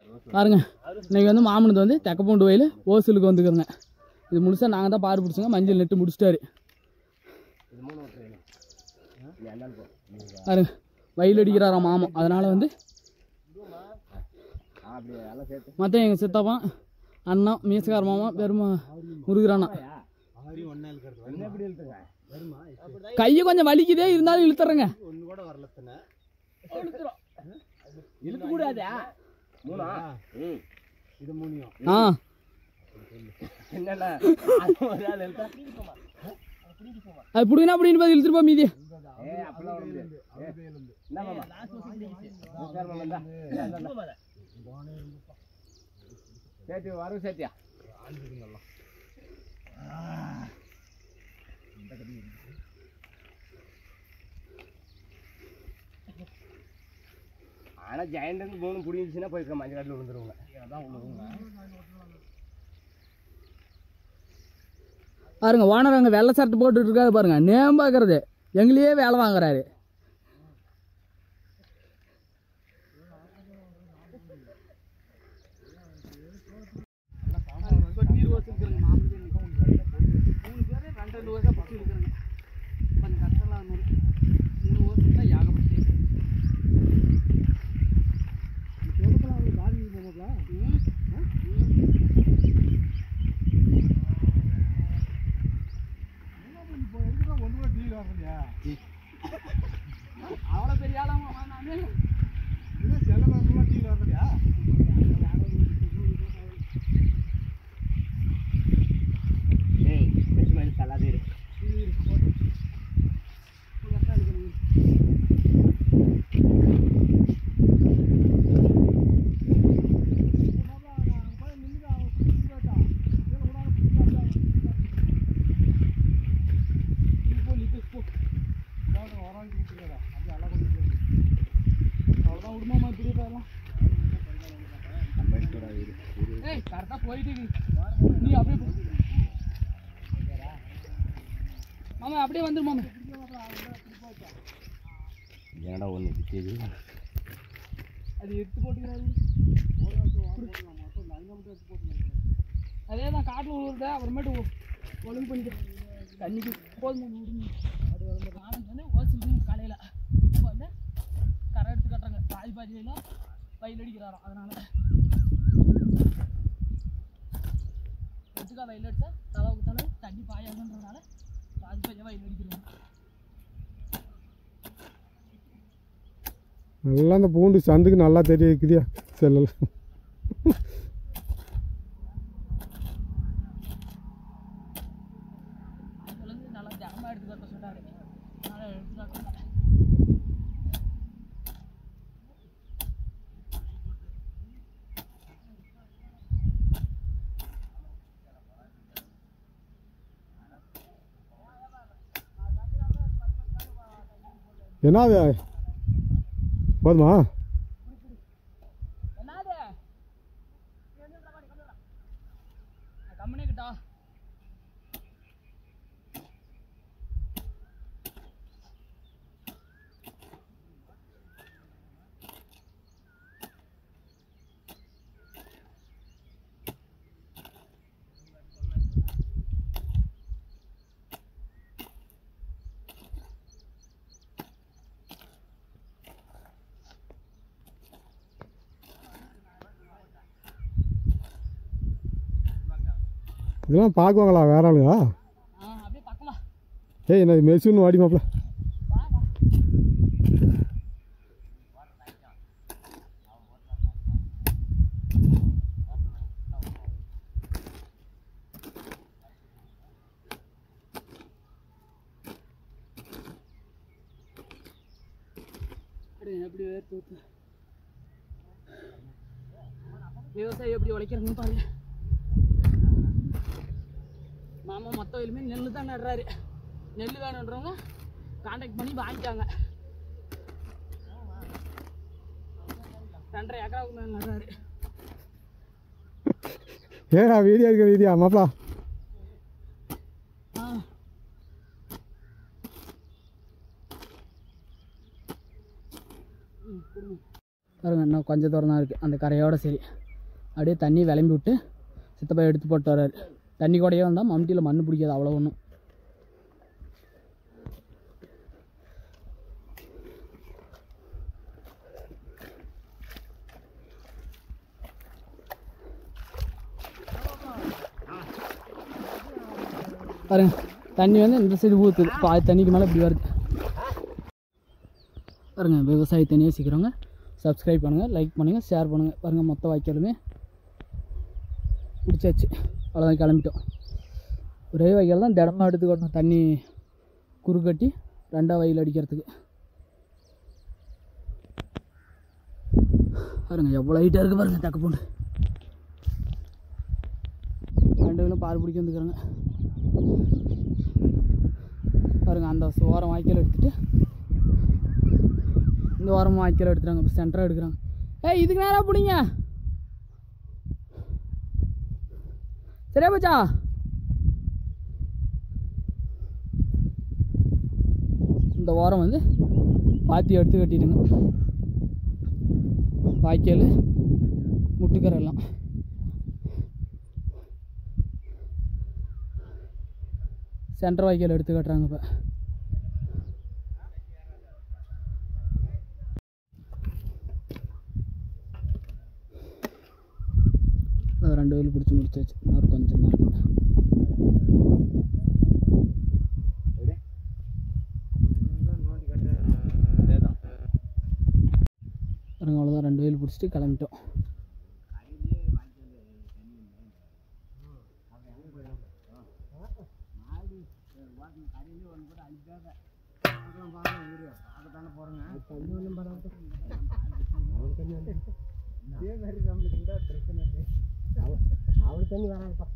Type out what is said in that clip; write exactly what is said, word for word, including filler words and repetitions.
பாருங்க இன்னைக்கு வந்து மாமனுக்கு வந்து தெக்கப்பூண்டு வயல் ஓசலுக்கு வந்துக்கிறோங்க. இது முழுசாக நாங்கள் தான் பாரு பிடிச்சோங்க. மஞ்சள் நெட்டு முடிச்சிட்டாரு. பாருங்க வயல் அடிக்கிறாராம் மாமன். அதனால் வந்து மற்ற எங்கள் சித்தப்பா அண்ணா மீசக்கார மாமா பெருமா முருகிறானா கையை கொஞ்சம் வலிக்குதே இருந்தாலும் இழுத்துறேங்க. ஆ அது பிடினா அப்படின்னு பார்த்து இழுத்துட்டு போ மீதி. வரும் சேத்தியா ஆனா ஜெயண்ட் மூணு புடிச்சுன்னா போயிருக்க மஞ்சள் காட்டில் விழுந்துருவாங்க. பாருங்க ஓனர் அங்கே வெள்ளை சட்டை போட்டுட்டு இருக்காது பாருங்க. நேம் பார்க்கறது எங்களையே வேலை வாங்குறாரு. அவ்வளோ பெரிய ஆளாமா நானே கரெக்டாக போயிட்டு நீ அப்படியே மாமா அப்படியே வந்துரு மாமா. ஏடா ஒன்று விற்கிது அது எடுத்து போட்டுக்கிறாரு. அதே தான் காட்டில் விழுவுறத அப்புறமேட்டு ஒழுங்கு பண்ணிக்கிறேன். தண்ணிக்கு போதும் நானும் வந்து ஓசிட்டு காலையில் இப்போ வந்து கரை எடுத்து கட்டுறாங்க. பாதி பாதியிலாம் வயல் அடிக்கிறாராம். அதனால எடுத்துக்கா வயல் அடித்தா தளவுக்கு தளவு தண்ணி பாயாதுன்றதுனால பாதி பாதியாக வயல் அடிக்கிறோம். நல்லா அந்த பூண்டு சந்துக்கு நல்லா தெரிய இருக்குதியா செல்லல. அதுலேருந்து நல்லா ஜனமாக எடுத்து கட்ட சொன்னார். அதனால் எடுத்து கட்டணும். என்னது போதுமா? என்னது கம்மனே கிட்டா இதெல்லாம் பார்க்குவாங்களா வேற ஆளுங்க? அப்படியே பக்கமா. ஏய் என்ன மெசுன்னு வாடி மாப்பிள. எப்படி வேர்த்து விவசாயி எப்படி உழைக்கிறாங்கன்னு பாருங்க. மாமா மொத்த வயலுமே நெல் தான் நடுறாரு. நெல் வேணுன்றவங்க கான்டாக்ட் பண்ணி வாங்கிட்டாங்க. ரெண்டரை ஏக்கராவுக்கு மேலே நடுறாரு. ஏடா வீடியோ இருக்க வீடியோ மாப்பிளா. ஆ பாருங்க இன்னும் கொஞ்சம் தூரம் தான் இருக்குது அந்த கரையோடு சரி. அப்படியே தண்ணி விளம்பி விட்டு சித்தப்பா எடுத்து போட்டு வர்றாரு. தண்ணி கூடயே வந்தால் மம்டியில் மண் பிடிக்காது அவ்வளோ ஒன்றும். பாருங்க தண்ணி வந்து இந்த சைடு ஊற்றுது. பாதி தண்ணிக்கு மேலே இப்படி வருது பாருங்க. விவசாயத்தை நேசிக்கிறவங்க சப்ஸ்கிரைப் பண்ணுங்கள், லைக் பண்ணுங்கள், ஷேர் பண்ணுங்கள். பாருங்கள் மொத்த வாய்க்காலுமே பிடிச்சாச்சு. அவ்வளோதான் கிளம்பிட்டோம். ஒரே வாய்க்கால் தான் திடமாக எடுத்துக்கணும் தண்ணி குறுக்கட்டி ரெண்டாவது வயல் அடிக்கிறதுக்கு. பாருங்கள் எவ்வளோ ஹைட்டாக இருக்குது பாருங்கள் தக்க பூண்டு. ரெண்டு பேரும் பால் பிடிக்க வந்துக்கிறாங்க பாருங்கள். அந்த ஓரம் வாய்க்கால் எடுத்துகிட்டு இந்த ஓரமாக வாய்க்கால் எடுத்துகிறாங்க. இப்போ சென்டராக எடுக்கிறாங்க. ஏய் இதுக்கு நேரம் பிடிங்க. சரியா போச்சா? இந்த ஓரம் வந்து பாத்தி எடுத்து கட்டிடுங்க. வாய்க்கால் முட்டுக்கரை எல்லாம் சென்டர் வாய்க்கால் எடுத்து கட்டுறாங்க. இப்போ ரெண்டு வயல் பிடிச்சி முடிச்சாச்சு. இன்னொரு கொஞ்சம் தான் இருக்கு. பாருங்க அவ்வளோதான் ரெண்டு வயல் பிடிச்சிட்டு கிளம்பிட்டோம். அவளுக்கு தண்ணி வராங்கப்பா.